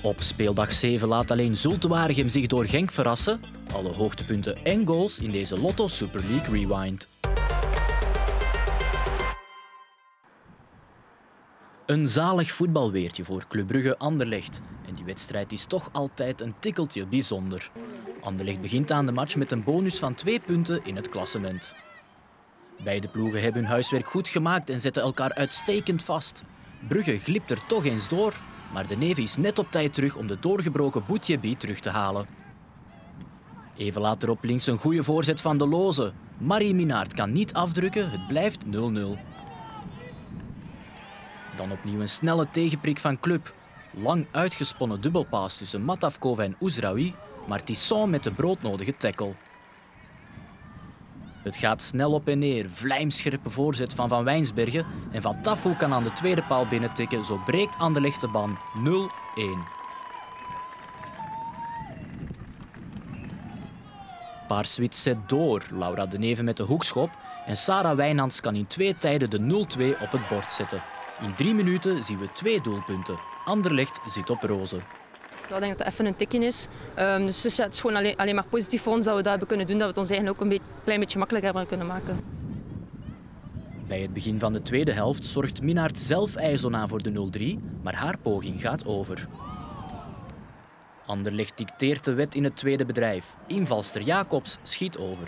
Op speeldag 7 laat alleen Zulte Waregem zich door Genk verrassen. Alle hoogtepunten en goals in deze Lotto Super League Rewind. Een zalig voetbalweertje voor Club Brugge-Anderlecht. En die wedstrijd is toch altijd een tikkeltje bijzonder. Anderlecht begint aan de match met een bonus van 2 punten in het klassement. Beide ploegen hebben hun huiswerk goed gemaakt en zetten elkaar uitstekend vast. Brugge glipt er toch eens door, maar de neef is net op tijd terug om de doorgebroken Boutjebi terug te halen. Even later op links een goede voorzet van De Loze. Marie Minaert kan niet afdrukken, het blijft 0-0. Dan opnieuw een snelle tegenprik van Club. Lang uitgesponnen dubbelpaas tussen Matavkova en Ouzraoui, maar Tisson met de broodnodige tackle. Het gaat snel op en neer, vlijmscherpe voorzet van Van Wijnsbergen en Van Tafou kan aan de tweede paal binnentikken, zo breekt Anderlecht de ban 0-1. Paarswit zet door, Laura de Neve met de hoekschop en Sarah Wijnands kan in 2 tijden de 0-2 op het bord zetten. In 3 minuten zien we 2 doelpunten. Anderlecht zit op roze. Ik denk dat het even een tikje is. Dus het is gewoon alleen maar positief voor ons dat we dat hebben kunnen doen. Dat we het ons eigenlijk ook een klein beetje makkelijker hebben kunnen maken. Bij het begin van de tweede helft zorgt Minaert zelf IJsona voor de 0-3, maar haar poging gaat over. Anderlecht dicteert de wet in het tweede bedrijf. Invalster Jacobs schiet over.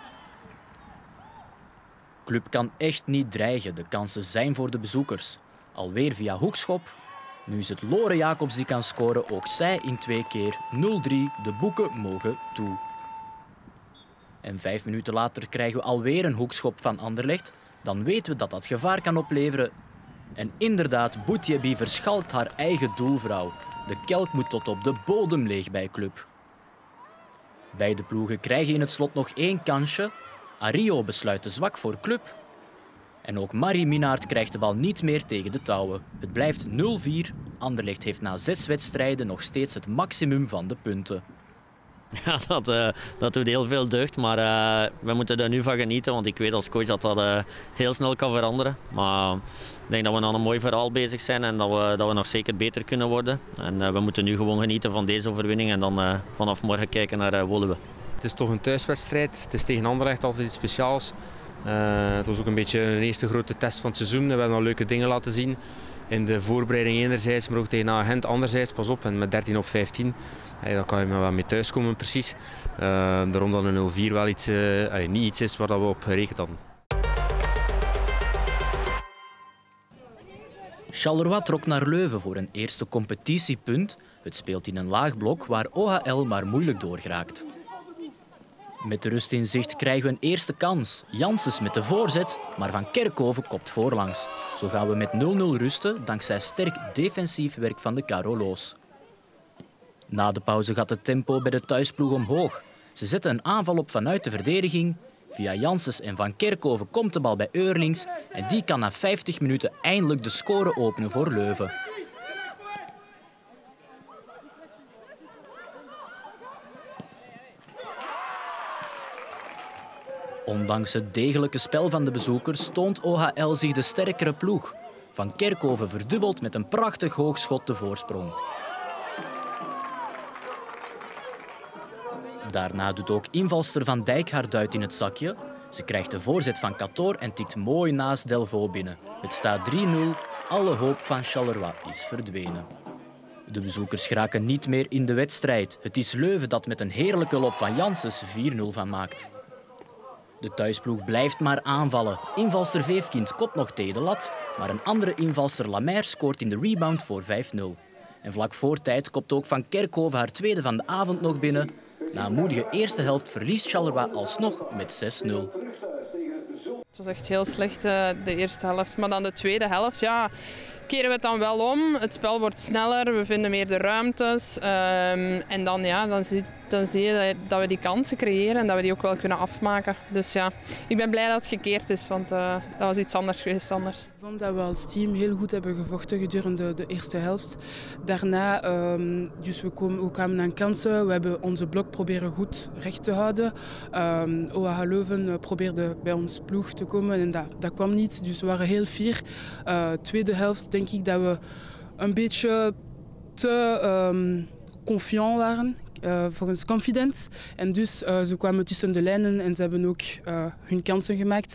Club kan echt niet dreigen, de kansen zijn voor de bezoekers. Alweer via hoekschop. Nu is het Lore Jacobs die kan scoren, ook zij in 2 keer 0-3. De boeken mogen toe. En 5 minuten later krijgen we alweer een hoekschop van Anderlecht. Dan weten we dat dat gevaar kan opleveren. En inderdaad, Boutjebi verschalkt haar eigen doelvrouw. De kelk moet tot op de bodem leeg bij Club. Beide ploegen krijgen in het slot nog 1 kansje. Ario besluit te zwak voor Club. En ook Marie Minaert krijgt de bal niet meer tegen de touwen. Het blijft 0-4. Anderlecht heeft na 6 wedstrijden nog steeds het maximum van de punten. Ja, dat doet heel veel deugd, maar we moeten er nu van genieten, want ik weet als coach dat dat heel snel kan veranderen. Maar ik denk dat we aan een mooi verhaal bezig zijn en dat we nog zeker beter kunnen worden. En we moeten nu gewoon genieten van deze overwinning en dan vanaf morgen kijken naar Woluwe. Het is toch een thuiswedstrijd, het is tegen Anderlecht altijd iets speciaals. Het was ook een beetje een eerste grote test van het seizoen. We hebben al leuke dingen laten zien. In de voorbereiding enerzijds, maar ook tegen Agent anderzijds. Pas op, en met 13 op 15. Dan kan je maar wel mee thuiskomen precies. Daarom dat een 0-4 wel iets, niet iets is waar we op gerekend hadden. Charleroi trok naar Leuven voor een eerste competitiepunt. Het speelt in een laag blok waar OHL maar moeilijk doorgeraakt. Met de rust in zicht krijgen we een eerste kans. Janssens met de voorzet, maar Van Kerkhoven kopt voorlangs. Zo gaan we met 0-0 rusten dankzij sterk defensief werk van de Carolo's. Na de pauze gaat het tempo bij de thuisploeg omhoog. Ze zetten een aanval op vanuit de verdediging. Via Janssens en Van Kerkhoven komt de bal bij Eurlings en die kan na 50 minuten eindelijk de score openen voor Leuven. Ondanks het degelijke spel van de bezoekers toont OHL zich de sterkere ploeg. Van Kerkhoven verdubbelt met een prachtig hoogschot de voorsprong. Daarna doet ook invalster Van Dijk haar duit in het zakje. Ze krijgt de voorzet van Cator en tikt mooi naast Delvaux binnen. Het staat 3-0. Alle hoop van Charleroi is verdwenen. De bezoekers geraken niet meer in de wedstrijd. Het is Leuven dat met een heerlijke loop van Janssens 4-0 van maakt. De thuisploeg blijft maar aanvallen. Invalster Veefkind kopt nog tegen de lat, maar een andere invalster Lamer scoort in de rebound voor 5-0. En vlak voor tijd kopt ook Van Kerkhoven haar tweede van de avond nog binnen. Na een moedige eerste helft verliest Charleroi alsnog met 6-0. Het was echt heel slecht de eerste helft, maar dan de tweede helft, ja, keren we het dan wel om. Het spel wordt sneller, we vinden meer de ruimtes en dan, ja, dan zie je dat we die kansen creëren en dat we die ook wel kunnen afmaken. Dus ja, ik ben blij dat het gekeerd is, want dat was iets anders geweest anders. Ik vond dat we als team heel goed hebben gevochten gedurende de eerste helft. Daarna, dus we kwamen aan kansen, we hebben onze blok proberen goed recht te houden. OHL Leuven probeerde bij ons ploeg te komen en dat kwam niet, dus we waren heel fier. Tweede helft denk ik dat we een beetje te confiant waren, volgens confidence. En dus ze kwamen tussen de lijnen en ze hebben ook hun kansen gemaakt.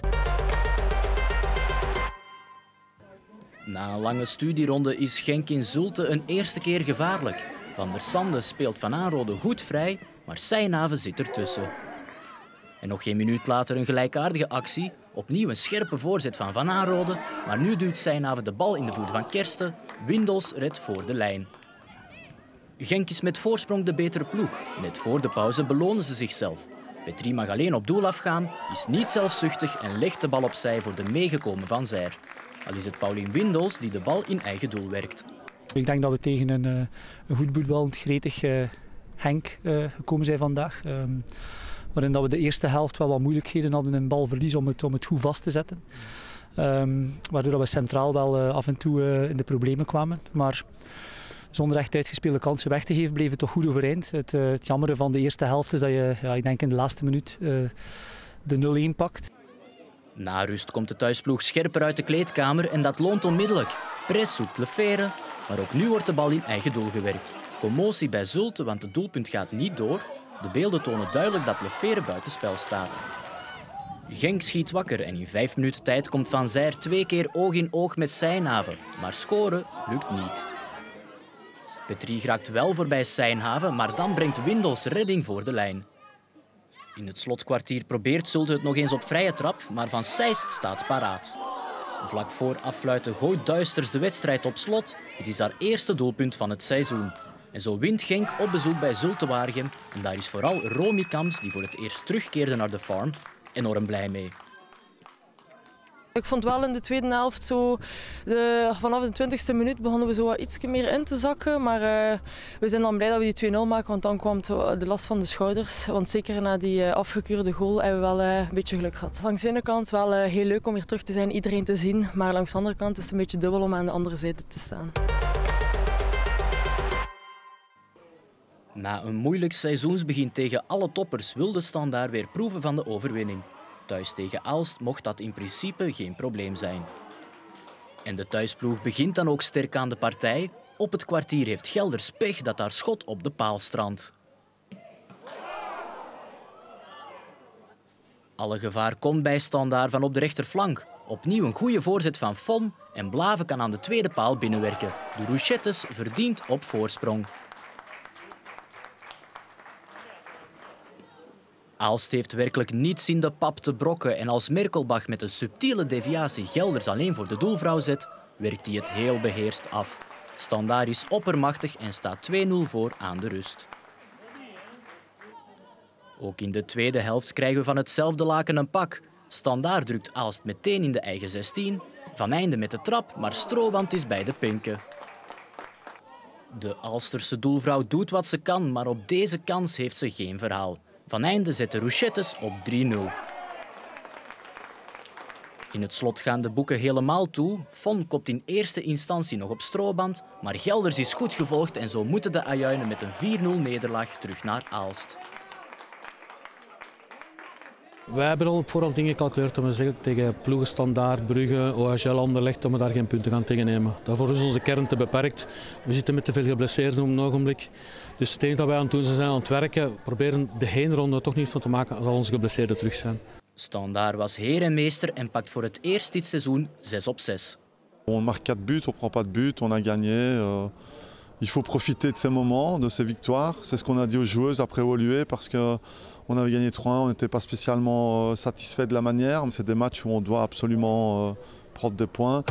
Na een lange studieronde is Genk in Zulte een eerste keer gevaarlijk. Van der Sande speelt Van Aanrode goed vrij, maar Seijnhaven zit ertussen. En nog geen minuut later een gelijkaardige actie. Opnieuw een scherpe voorzet van Van Aanrode, maar nu duwt Seijnhaven de bal in de voet van Kersten. Windels redt voor de lijn. Genk is met voorsprong de betere ploeg. Net voor de pauze belonen ze zichzelf. Petrie mag alleen op doel afgaan, is niet zelfzuchtig en legt de bal opzij voor de meegekomen Van Zijr. Al is het Paulien Windels die de bal in eigen doel werkt. Ik denk dat we tegen een goed voetballend, gretig Genk gekomen zijn vandaag. Waarin dat we de eerste helft wel wat moeilijkheden hadden in balverlies om het goed vast te zetten. Waardoor we centraal wel af en toe in de problemen kwamen. Maar zonder echt uitgespeelde kansen weg te geven, bleef het toch goed overeind. Het jammere van de eerste helft is dat je, ik denk in de laatste minuut, de 0-1 pakt. Na rust komt de thuisploeg scherper uit de kleedkamer en dat loont onmiddellijk. Pres zoekt Lefebvre, maar ook nu wordt de bal in eigen doel gewerkt. Commotie bij Zulte, want het doelpunt gaat niet door. De beelden tonen duidelijk dat Lefebvre buitenspel staat. Genk schiet wakker en in 5 minuten tijd komt Van Zijr 2 keer oog in oog met Seijnhaven. Maar scoren lukt niet. Petrie raakt wel voorbij Seijnhaven, maar dan brengt Windels redding voor de lijn. In het slotkwartier probeert Zulte het nog eens op vrije trap, maar Van Seist staat paraat. Vlak voor affluiten gooit Duisters de wedstrijd op slot. Het is haar eerste doelpunt van het seizoen. En zo wint Genk op bezoek bij Zulte Waregem. En daar is vooral Romy Kamps, die voor het eerst terugkeerde naar de farm, enorm blij mee. Ik vond wel in de tweede helft zo, vanaf de 20e minuut begonnen we zo wat iets meer in te zakken. Maar we zijn dan blij dat we die 2-0 maken, want dan kwam de last van de schouders. Want zeker na die afgekeurde goal hebben we wel een beetje geluk gehad. Langs de ene kant wel heel leuk om weer terug te zijn, iedereen te zien. Maar langs de andere kant is het een beetje dubbel om aan de andere zijde te staan. Na een moeilijk seizoensbegin tegen alle toppers wil de Standaard weer proeven van de overwinning. Thuis tegen Aalst mocht dat in principe geen probleem zijn. En de thuisploeg begint dan ook sterk aan de partij. Op het kwartier heeft Gelders pech dat haar schot op de paal strandt. Alle gevaar komt bij Standaard van op de rechterflank. Opnieuw een goede voorzet van Fon en Blaven kan aan de tweede paal binnenwerken. De Rouchettes verdient op voorsprong. Aalst heeft werkelijk niets in de pap te brokken en als Merkelbach met een subtiele deviatie Gelders alleen voor de doelvrouw zet, werkt hij het heel beheerst af. Standaard is oppermachtig en staat 2-0 voor aan de rust. Ook in de tweede helft krijgen we van hetzelfde laken een pak. Standaard drukt Aalst meteen in de eigen 16. Van Einde met de trap, maar Strooband is bij de pinken. De Aalsterse doelvrouw doet wat ze kan, maar op deze kans heeft ze geen verhaal. Van Einde zet de Rouchettes op 3-0. In het slot gaan de boeken helemaal toe. Fon kopt in eerste instantie nog op Strooband, maar Gelders is goed gevolgd en zo moeten de Ajuinen met een 4-0 nederlaag terug naar Aalst. Wij hebben al op voorhand ingecalculeerd dat we zeggen tegen ploegen Standaard, Brugge, OHL, Anderlecht, dat we daar geen punten gaan tegennemen. Daarvoor is onze kern te beperkt. We zitten met te veel geblesseerden op een ogenblik. Dus het enige dat wij aan het doen zijn aan het werken. We proberen de heenronde toch niet van te maken als al onze geblesseerden terug zijn. Standaard was heer en meester en pakt voor het eerst dit seizoen 6 op 6. On marque 4 buts, on prend pas de but, on a gagné. Il faut profiter de ces moments, de ces victoires. C'est ce qu'on a dit aux joueuses après Woluwe parce que on avait gagné 3-1, on n'était pas spécialement satisfait de la manière. C'est des matchs où on doit absolument prendre des points.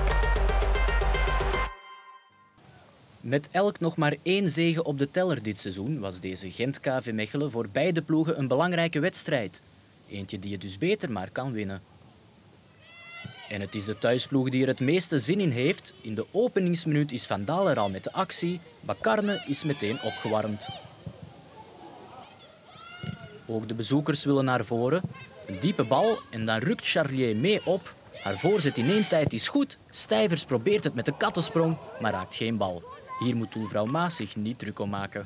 Met elk nog maar 1 zege op de teller dit seizoen was deze Gent-KV Mechelen voor beide ploegen een belangrijke wedstrijd. Eentje die je dus beter maar kan winnen. En het is de thuisploeg die er het meeste zin in heeft. In de openingsminuut is Van Daal er al met de actie. Bakarne is meteen opgewarmd. Ook de bezoekers willen naar voren. Een diepe bal en dan rukt Charlier mee op. Haar voorzet in 1 tijd is goed. Stijvers probeert het met de kattensprong, maar raakt geen bal. Hier moet doelvrouw Maas zich niet druk om maken.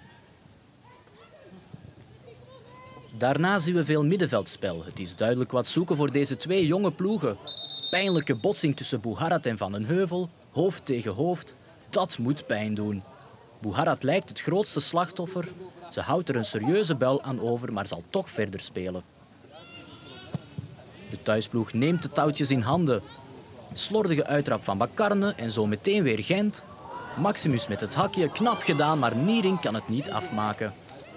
Daarna zien we veel middenveldspel. Het is duidelijk wat zoeken voor deze 2 jonge ploegen. Pijnlijke botsing tussen Bouharat en Van den Heuvel. Hoofd tegen hoofd. Dat moet pijn doen. Bouharat lijkt het grootste slachtoffer. Ze houdt er een serieuze buil aan over, maar zal toch verder spelen. De thuisploeg neemt de touwtjes in handen. Slordige uittrap van Bakarne en zo meteen weer Gent. Maximus met het hakje, knap gedaan, maar Niering kan het niet afmaken.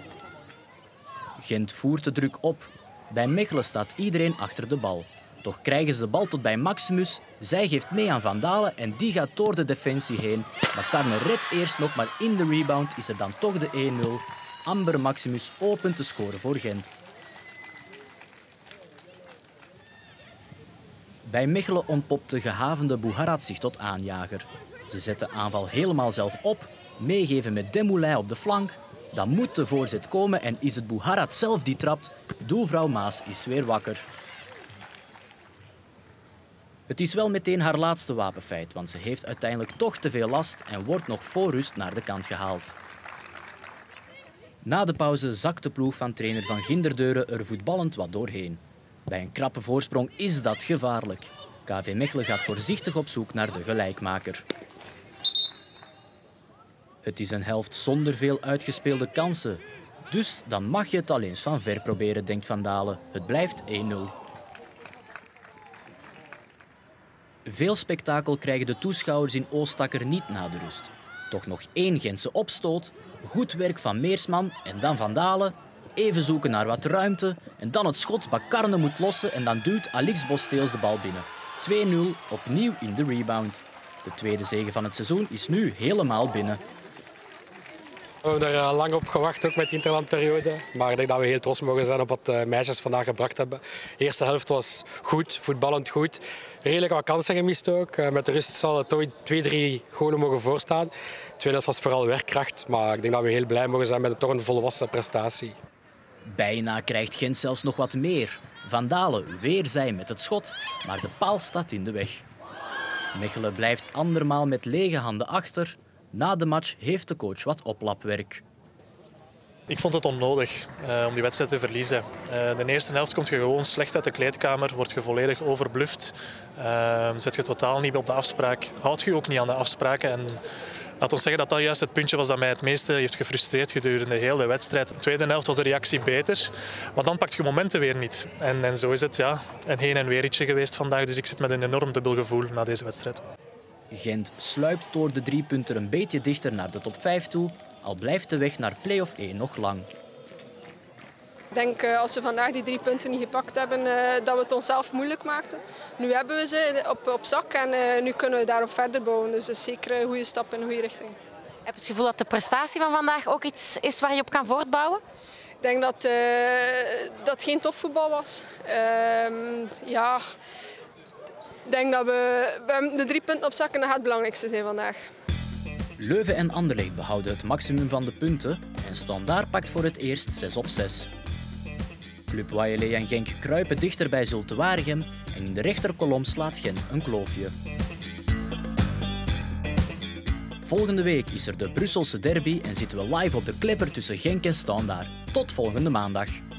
Gent voert de druk op. Bij Mechelen staat iedereen achter de bal. Toch krijgen ze de bal tot bij Maximus. Zij geeft mee aan Van Dalen en die gaat door de defensie heen. Bakarne redt eerst nog, maar in de rebound is er dan toch de 1-0. Amber Maximus opent te scoren voor Gent. Bij Mechelen ontpopt de gehavende Bouharat zich tot aanjager. Ze zet de aanval helemaal zelf op, meegeven met Demoulin op de flank. Dan moet de voorzet komen en is het Bouharat zelf die trapt. Doelvrouw Maas is weer wakker. Het is wel meteen haar laatste wapenfeit, want ze heeft uiteindelijk toch te veel last en wordt nog voor rust naar de kant gehaald. Na de pauze zakt de ploeg van trainer Van Ginderdeuren er voetballend wat doorheen. Bij een krappe voorsprong is dat gevaarlijk. KV Mechelen gaat voorzichtig op zoek naar de gelijkmaker. Het is een helft zonder veel uitgespeelde kansen. Dus dan mag je het al eens van ver proberen, denkt Van Dalen. Het blijft 1-0. Veel spektakel krijgen de toeschouwers in Oostakker niet na de rust. Toch nog 1 Gentse opstoot, goed werk van Meersman en dan Van Dalen. Even zoeken naar wat ruimte en dan het schot. Bakarne moet lossen en dan duwt Alix Bosteels de bal binnen. 2-0, opnieuw in de rebound. De tweede zege van het seizoen is nu helemaal binnen. We hebben er lang op gewacht, ook met de interlandperiode. Maar ik denk dat we heel trots mogen zijn op wat de meisjes vandaag gebracht hebben. De eerste helft was goed, voetballend goed. Redelijk wat kansen gemist ook. Met de rust zal het toch 2-3 golen mogen voorstaan. De tweede helft was vooral werkkracht. Maar ik denk dat we heel blij mogen zijn met toch een volwassen prestatie. Bijna krijgt Gent zelfs nog wat meer. Van Dalen weer zij met het schot, maar de paal staat in de weg. Mechelen blijft andermaal met lege handen achter. Na de match heeft de coach wat oplapwerk. Ik vond het onnodig om die wedstrijd te verliezen. De eerste helft komt je gewoon slecht uit de kleedkamer, word je volledig overbluft. Zet je totaal niet op de afspraak, houd je ook niet aan de afspraken. En laat ons zeggen dat dat juist het puntje was dat mij het meeste heeft gefrustreerd gedurende heel de wedstrijd. In de tweede helft was de reactie beter, maar dan pakt je momenten weer niet. En zo is het een heen en weertje geweest vandaag, dus ik zit met een enorm dubbel gevoel na deze wedstrijd. Gent sluipt door de 3 punten een beetje dichter naar de top 5 toe, al blijft de weg naar play-off 1 nog lang. Ik denk als we vandaag die 3 punten niet gepakt hebben, dat we het onszelf moeilijk maakten. Nu hebben we ze op zak en nu kunnen we daarop verder bouwen. Dus dat is zeker een goede stap in de goede richting. Heb je het gevoel dat de prestatie van vandaag ook iets is waar je op kan voortbouwen? Ik denk dat dat geen topvoetbal was. Ik denk dat we de 3 punten op zak en dat gaat het belangrijkste zijn vandaag. Leuven en Anderlecht behouden het maximum van de punten en Standaard pakt voor het eerst 6 op 6. Club Wailé en Genk kruipen dichter bij Zulte Waregem en in de rechterkolom slaat Gent een kloofje. Volgende week is er de Brusselse derby en zitten we live op de Klepper tussen Genk en Standaard. Tot volgende maandag.